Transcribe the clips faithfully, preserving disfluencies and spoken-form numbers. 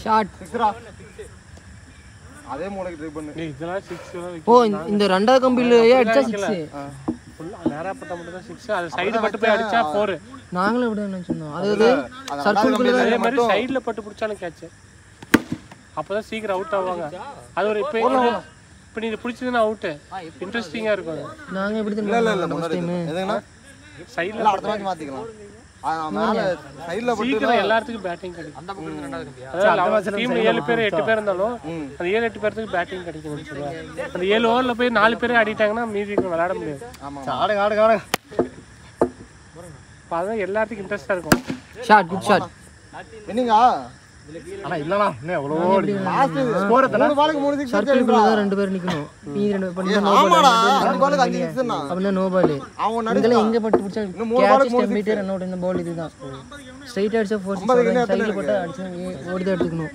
Shot சிக்ஸ்ரா அதே மூளைக்கு try பண்ணு இதெல்லாம் சிக்ஸ் ஓ இந்த ரெண்டாவது கம்பியிலேயே அடிச்சா சிக்ஸ் ஃபுல்லா நேரா பட்ட மட்டும் தான் சிக்ஸ் அது சைடு பட்டு போய் அடிச்சா ஃபோர் நாங்களும் இப்படி நினைச்சோம் அதாவது சர்க்கிள்குள்ள அதே மாதிரி சைடுல பட்டு பிடிச்சாலும் கேட்ச் அப்பதான் சீக்கிரம் அவுட் ஆவாங்க அது ஒரு இப்போ இப்போ நீ பிடிச்சதுன்னா அவுட் இன்ட்ரெஸ்டிங்கா இருக்கும் நாங்க எப்படி இல்ல இல்ல இல்ல முன்னாடி எதுனா சைடுல அடுத்த மேட்ச் மாத்திக்கலாம் மேல சைடுல பட்டு சீக்கிரம் எல்லாத்துக்கும் பேட்டிங் கிடைக்கும் அந்த பக்கம் ரெண்டாவது கம்பியா டீம்ல ஏழு பேர் எட்டு பேர் இருந்தாலும் அந்த ஏழு எட்டு பேருக்கு பேட்டிங் கிடைக்கும் சொல்லுவாங்க அந்த ஏழு ஓவர்ல போய் நாலு பேரே ஆடிட்டாங்கன்னா மீதி விளையாட முடியாது ஆமா ஆடுங்க ஆடுங்க ஆடுங்க அதான் எல்லாத்துக்கும் இன்ட்ரெஸ்டா இருக்கும் ஷாட் குட் ஷாட் என்னங்க ஆனா இல்லனா என்ன எவ்வளவு லாஸ்ட் ஸ்கோர் எத்தனை மூணு பாலுக்கு மூணு சிக்ஸ் சர்க்கிள்குள்ள தான் ரெண்டு பேர் நிக்கணும் மீதி ரெண்டு பண்ணி நோ ஆமாடா ரெண்டு பாலுக்கு அஞ்சு சிக்ஸ்னா அப்படினா நோ பால் அவன் நடுவுல எங்க பட்டு பிடிச்சா கேட்ச் ஸ்டெம்பிட்டே ரன் அவுட் இந்த பால் இதுதான் ஸ்ட்ரைட் அடிச்சா ஃபோர் சிக்ஸ் சைடுல போட்டு அடிச்சு ஓடி எடுத்துக்கணும்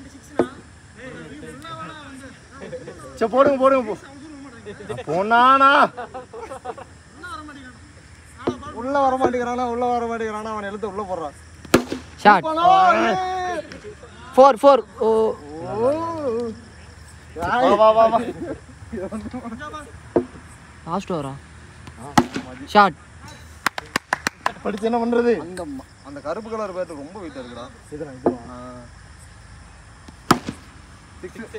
சே போடுங்க போடுங்க போனானா உள்ள வர மாட்டேங்கறானா உள்ள வர மாட்டேங்கறானா அவன் எழுத்து உள்ள போறான் ஷாட் ஃபோர் ஃபோர் ஓ வா வா வா வா லாஸ்ட் ஓவரா ஷாட் படிச்சு என்ன பண்றது அந்த அந்த கருப்பு கலர் பேட் ரொம்ப வெயிட்டா இருக்குடா இதுடா இதுடா சிக்ஸ்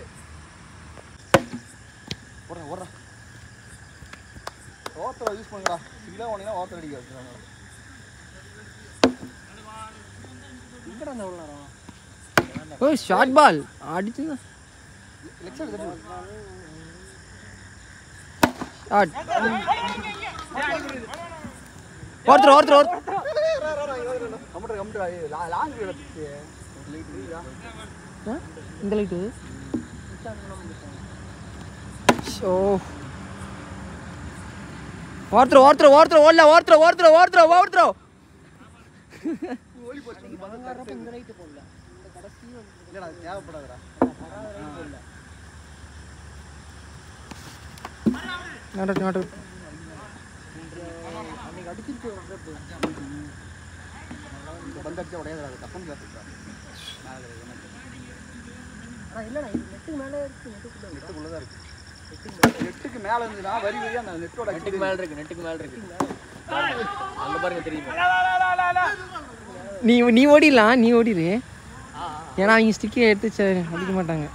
ஓடுறா ஓடுறா ஓட்டர் யூஸ் பண்ணுடா சில ஓனினா ஓட்டர் அடிக்க வச்சுறாங்க இங்கடா அந்த உள்ள நேரம் ஓ ஷாட் பால் அடிச்சுங்க லெக் சைடு தட்டி ஷாட் ஒருத்தர் ஒருத்தர் ஒருத்தர் கம்ப்யூட்டர் கம்ப்யூட்டர் லாங் எடுத்து லைட் ரீடா இந்த லைட் ஷோ ஒருத்தர் ஒருத்தர் ஒருத்தர் ஓடல ஒருத்தர் ஒருத்தர் ஒருத்தர் ஒருத்தர் ஓடி போச்சு நீங்க வந்தறப்ப இந்த லைட் போடல இந்த கடைசி இல்லடா தேவைப்படாதடா நாட் நாட் அன்னைக்கு அடிச்சிட்டு வரது பந்து அடிச்சா உடையாதடா தப்பன் கேட்குறா ஆனா இல்லடா இது நெட்டுக்கு மேல இருக்கு நெட்டுக்குள்ள நெட்டுக்குள்ள தான் இருக்கு நெட்டுக்கு மேல இருந்துனா வரி வரியா அந்த நெட்டோட நெட்டுக்கு மேல இருக்கு நெட்டுக்கு மேல இருக்கு அங்க பாருங்க தெரியுமா நீ நீ ஓடிடலாம் நீ ஓடிடு ஏன்னா அவங்க ஸ்டிக்கை எடுத்து அடிக்க மாட்டாங்க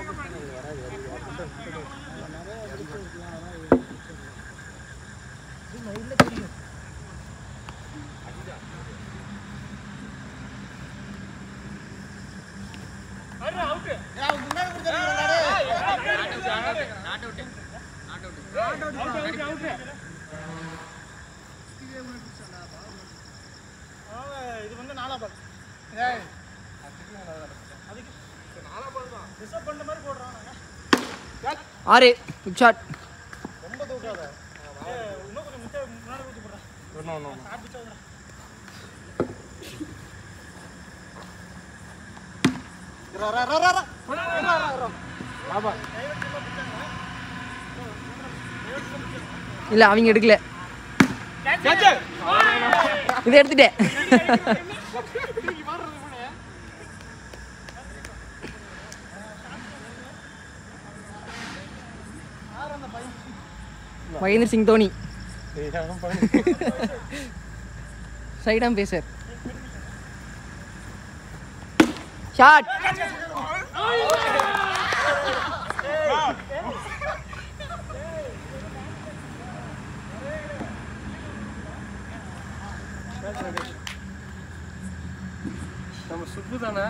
இது வந்து நாலா பால் ஏய் அதுக்கு நாலா பால் தான் ரிசர்வ் பண்ண மாதிரி போடுறாங்க ஆறு குட் ஷாட் ரொம்ப தூக்காத இன்னும் கொஞ்சம் முட்டை முன்னாடி ஊத்தி போடுறா நோ நோ ஷாட் பிச்சா ரா ரா ரா ரா பாபா இல்ல அவங்க எடுக்கல இதை எடுத்துட்டேன் மகேந்திர சிங் தோனி சைடாம் பேசர் ஷாட் நம்ம சுப்பு தானே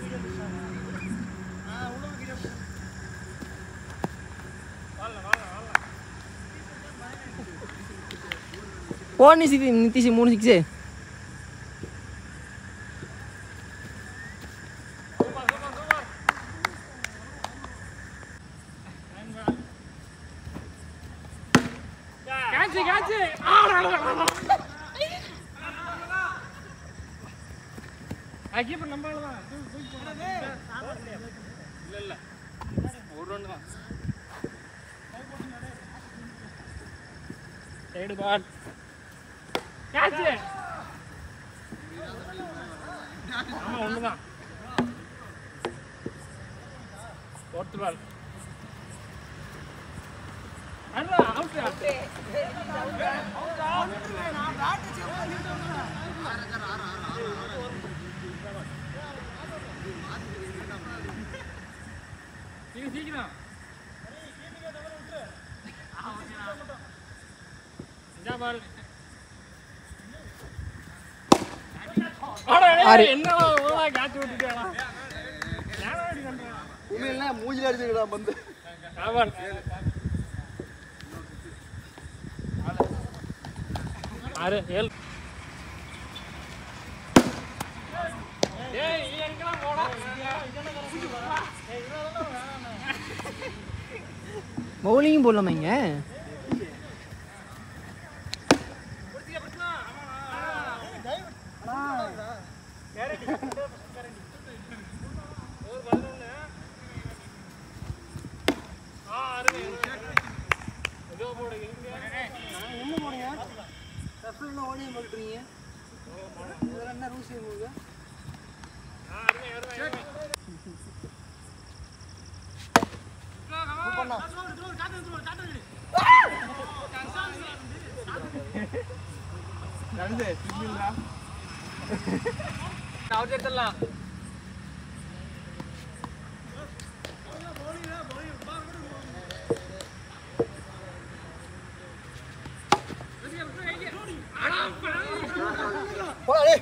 ஓ நிதிஷ் நிதிஷ் மூணு six catch catch ah keeper நம்பல தான் இல்ல இல்ல ஒரு ரன் தான் சைடு பால் கேட்ச் ஆமா ஒண்ணுதான் fourth ball. Alla out out. சீக்கிரம் சீக்கிரம். அஞ்சா பால். அட என்ன ஓவரா காட்டி விட்டுட்டேடா. யாரோ அடி பண்றா. உண்மையில மூஞ்சில அடிச்சுடா பந்து. ஆவன். ஆறு ஏழு. ஏய் நீ எங்கலாம் போடா. பவுலிங் போடலாமாங்க? அவுட் எடுத்துடலாம். போடா டேய்.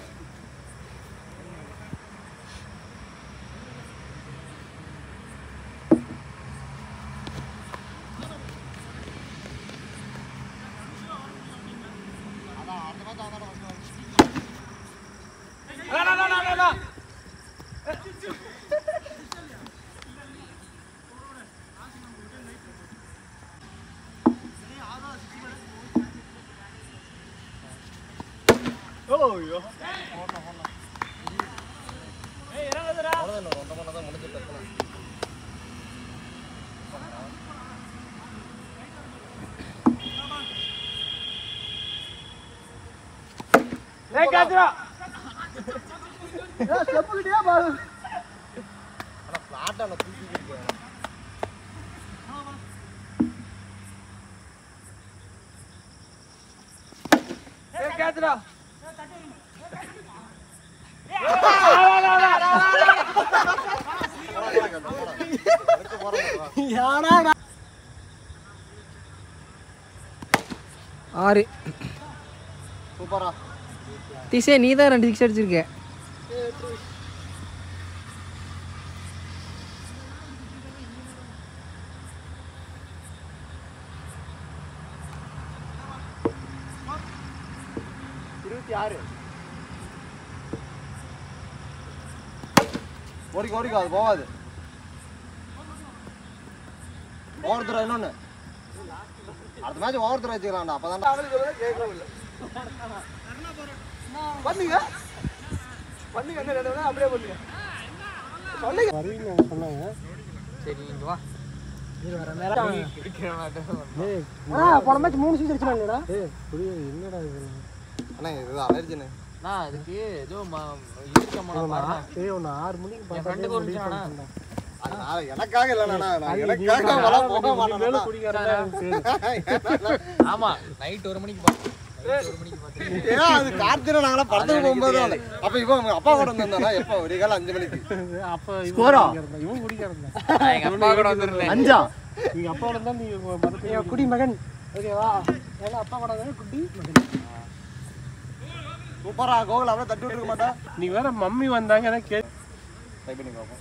ஓய்யோ. ஏய் இறங்குதுடா. அவ்வளவுதான் ரெண்டு மணி நேரம் முடிஞ்சு பத்தலாம். ஏய் காத்துடா. ஏய் ஸ்டெப்புக்கிட்டே பாரு. அட பிளாட்டால தூக்கிட்டு. ஏய் காத்துடா. ஆறு. சூப்பரா. திசே நீ தான் ரெண்டு சிக்ஸ் அடிச்சிருக்க. இருபத்தி ஆறு. ஓடிக்க ஓடிக்க அது போகாது. ஓவர் த்ரோ இன்னொன்னு. அடுத்த மேட்ச் ஓவர் த்ரோ வச்சுக்கலாம்டா. அப்பதான் பண்ணுங்க பண்ணுங்க என்ன ரெண்டு வேணா அப்படியே பண்ணுங்க. சொல்லுங்க. வருவீங்க சொன்னாங்க. சரி இங்க வா. இது வர நேரா. குடிக்கிற மாட்டேன். டேய் ஆ போன மேட்ச் மூணு சிக்ஸ் அடிச்சானேடா. டேய் புரிய என்னடா இது? அண்ணா இதுதான் அலர்ஜினே. நான் அதுக்கு ஏதோ இருக்கமான பாருடா. ஏய் உன்னை ஆறு மணிக்கு என் பார்த்தா ஃப்ரெண்டுக்கு ஒரு நிமிஷம்டா. அதனால எனக்காக இல்லண்ணா. நான் எனக்காக வர போக மாட்டேன். குடிக்காரடா. ஆமா நைட் ஒரு மணிக்கு பாத்து நைட் ஒரு மணிக்கு பாத்து ஏன் அது கார்த்திகை நாங்களா படத்துக்கு போகும்போது அப்ப இவன் அப்பா கூட வந்தானா எப்ப ஒரு கால அஞ்சு மணிக்கு அப்ப ஸ்கோரா? இவன் குடிக்காரன். எங்க அப்பா கூட வந்துருந்தேன். அஞ்சா நீங்க அப்பாவோட தான் நீங்க மதத்தை குடி மகன். ஓகேவா? ஏன்னா அப்பா கூட வந்து குடி மகன். சூப்பரா கோகுல் அப்படியே தட்டி விட்டுருக்க மாட்டா. நீ வேற மம்மி வந்தாங்க ஏதோ கே ட்ரை பண்ணி பார்ப்போம்.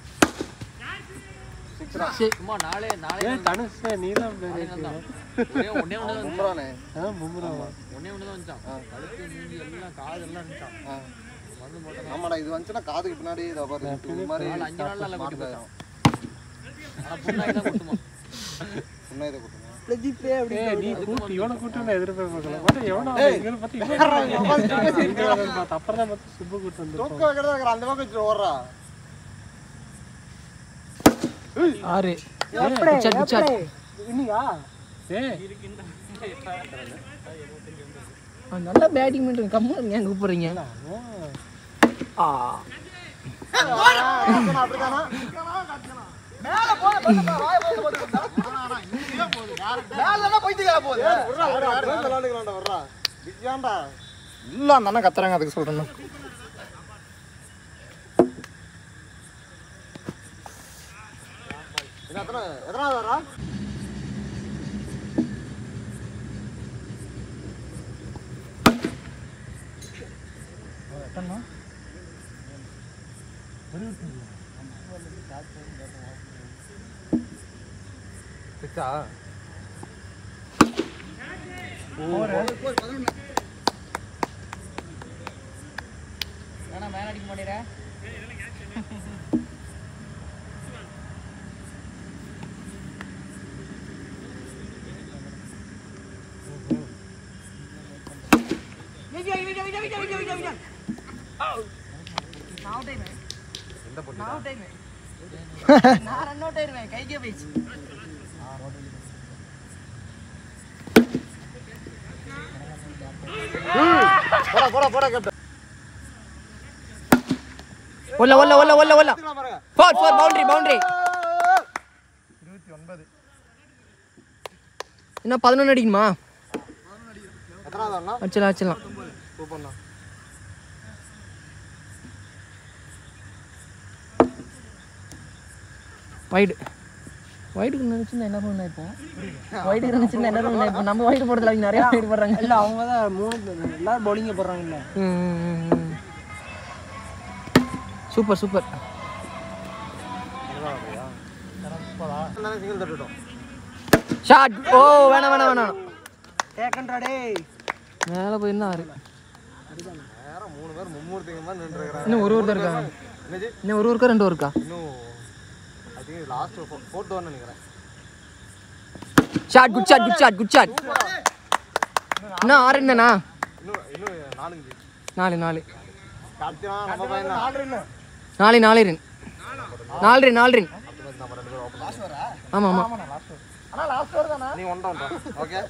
சும்மா நாளே நாளே ஏய் தனுஷ் நீ தான் ஒண்ணே ஒண்ணே ஒண்ணே தான் கும்பறானே. அதான் பும்ராவா ஒண்ணே ஒண்ணே தான் வந்துச்சான். கழுத்து மூஞ்சி எல்லாம் காது எல்லாம் வந்துச்சான். வந்து போட்டா ஆமாடா இது வந்துச்சுன்னா காதுக்கு பின்னாடி இதை பாரு இது மாதிரி நாலு அஞ்சு நாள்ல எல்லாம் கொட்டி போயிட்டான். ஆனா புண்ணாய் தான் கொட்டுமா. முன்னே இதை கொடுத்துங்க. பிரதீப்பே அப்படி ஏய் நீ கூட்டி இவனை கூட்டி நான் எதிர்பார்க்கல பட் எவனோ இங்க பத்தி இவன் பார்த்து அப்புறம் தான் பார்த்து சுப்பு கூட்டி வந்து தூக்க வைக்கிறதா இருக்கிற அந்த பக்கம் வச்சு ஓடுறா. ஆறு. Picture picture. இன்னியா ஏய் நல்ல பேட்டிங் பண்றீங்க. கம்மா ஏன் கூப்பிடுறீங்க? ஆ அப்படிதானா? மேல போற பத்தா வாய போற போறா இங்கேயே போகுது மேலனா போயிட்டு போகுது விளையாடுங்கடா வர்றா வியாண்டா இல்ல அண்ணா கத்துறாங்க அதுக்கு சொல்றேன் என்ன எத்தனை எத்தனாவது வரா எத்தனை சிக்ஸா வேணா மேல அடிக்க மாட்டேற விஜய் விஜய் விஜய் விஜய் விஜய் விஜய் விஜய் நாவ் டைம் எந்த போட்டு நாவ் டைம் நான் ரன் அவுட் ஆயிருவேன் கைக்கே போயிச்சு போடா போடா போடா கேப்டன் ஒல்ல ஒல்ல ஒல்ல ஒல்ல ஒல்ல ஃபோர் ஃபோர் பவுண்டரி பவுண்டரி இருபத்தி ஒன்பது என்ன பதினொன்று அடிக்குமா எத்தனாவது அண்ணா அடிச்சலாம் அடிச்சலாம் சூப்பர்ண்ணா வைடு வைடுக்கு நினச்சிருந்தா என்ன பண்ண இப்போ வைடுக்கு நினச்சிருந்தா என்ன பண்ண இப்போ நம்ம வைடு போடுறதுல அவங்க நிறைய வைடு போடுறாங்க இல்ல அவங்க தான் மூணு எல்லாரும் பவுலிங் போடுறாங்க இல்ல சூப்பர் சூப்பர் சிங்கிள் தட்டுட்டோம் ஷாட் ஓ வேணாம் வேணாம் வேணாம் டேக்கன்டா டேய் மேலே போயிருந்தா ஆறு நேரம் மூணு பேர் மும்மூர்த்திங்க மாதிரி நின்றுக்கிறாங்க இன்னும் ஒரு ஒருத்தர் இருக்காங்க என்னது இன்னும் ஒரு ஒருக்கா ரெண்டு ஒருக்கா இன்னும் I think last fourth one நினைக்கிறேன் shot good shot good shot good shot இன்னும் ஆறு என்னண்ணா இன்னும் இன்னும் நாலுஞ்சு நாலு நாலு கார்த்தியா நம்ம பையன் நாலு ரன் நாலு நாலு ரன் நாலு ரன் நாலு ரன் நம்ம ரெண்டு பேரும் ஓப்பன் லாஸ்ட் வரா ஆமாம் ஆமாம் அண்ணா லாஸ்ட் ஓவர் தானா நீ ஒன் டவுன் ஓகே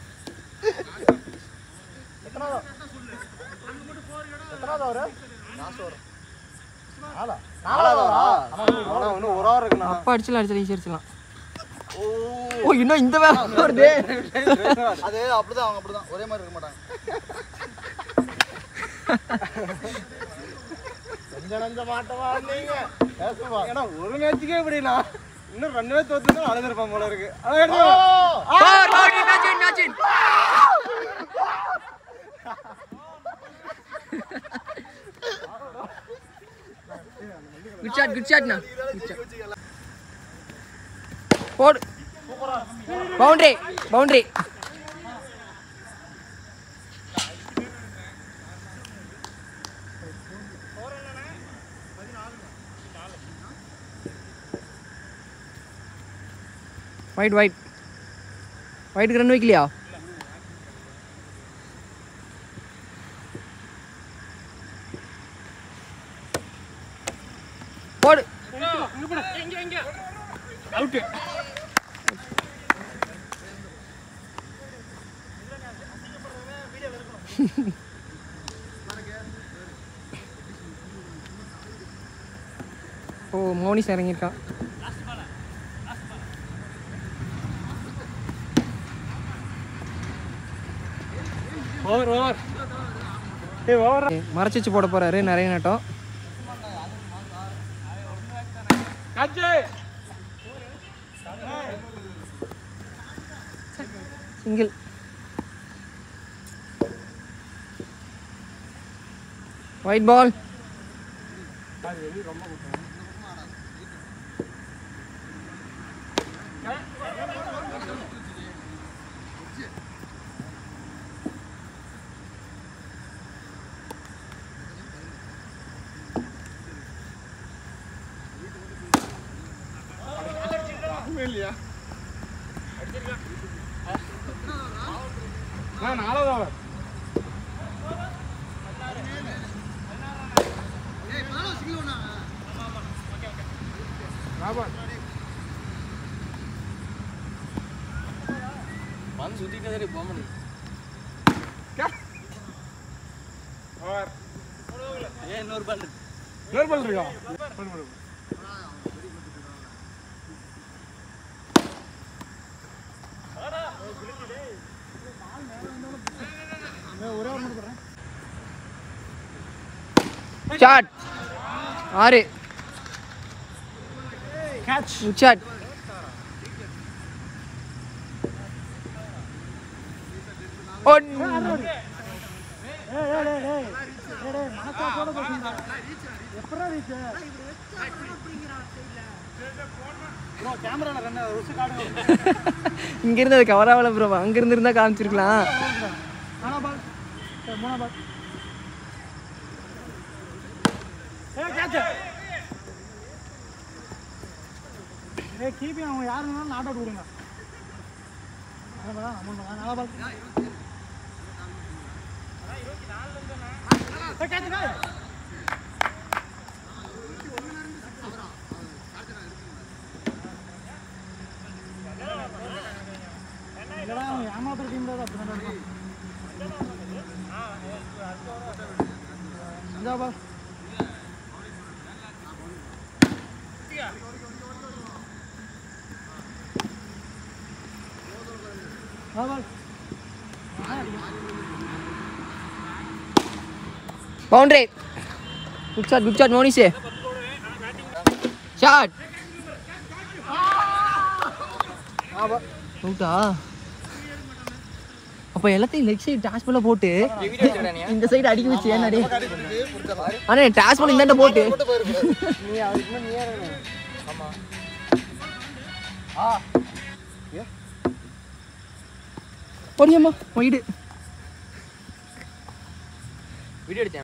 எத்தனாவது எத்தனாவது ஓவர் லாஸ்ட் ஓவர் நாலா நாலாவது வரா ஆனா இன்னும் ஒரு ஹவர் இருக்குண்ணா அப்பா அடிச்சலாம் அடிச்சலாம் ஈஸி அடிச்சலாம் ஓ இன்னும் இந்த வேலை வருது அது அப்படிதான் அவங்க அப்படிதான் ஒரே மாதிரி இருக்க மாட்டாங்க கொஞ்சம் நஞ்ச மாட்டவா நீங்க பேசுவா ஏன்னா ஒரு மேட்சுக்கே இப்படினா இன்னும் ரெண்டு மேட்ச் தோத்துனா அழுதுருப்பான் போல இருக்கு குட் ஷாட் குட் ஷாட்ண்ணா போடு பவுண்டரி பவுண்டரி வைட் வைட் வைட்டுக்கு ரன் வைக்கலையா போடு ஓ மோனிஸ் இறங்கியிருக்கான் ஓவர் ஓவர் ஏ ஓவர் மறைச்சிச்சு போட போறாரு நிறைய நட்டம் சிங்கிள் ஒயிட் பால் இல்லையா நாலாவது ஓவர் வந்து சுத்திட்டே சரி போக முடியும் ஏன் இன்னொரு பால் இன்னொரு பால் இருக்கா ஷாட் ஆறு ஷாட் இங்க இருந்து அது கவர் ஆகல ப்ரோ, அங்க இருந்து இருந்தா காமிச்சிருக்கலாம். அவங்க யாருன்னாலும் நாட் அவுட் விடுங்க. ஏமாத்துற டீம் தான் அப்படி அஞ்சாவா boundary. Good shot, good shot Monish. Shot அவுட்டா? அப்ப எல்லாத்தையும் லெக் சைடு டாஸ் பால்ல போட்டு இந்த சைடு அடிக்க வச்சு ஏன்னாடி? அண்ணே டாஸ் பால் இந்தாண்ட போட்டு நீ அதுக்கு நீ ஏறணும். ஆமா ஆ ஏ ஓடியம்மா ஒயிடு வீடியோ எடுத்தேன்.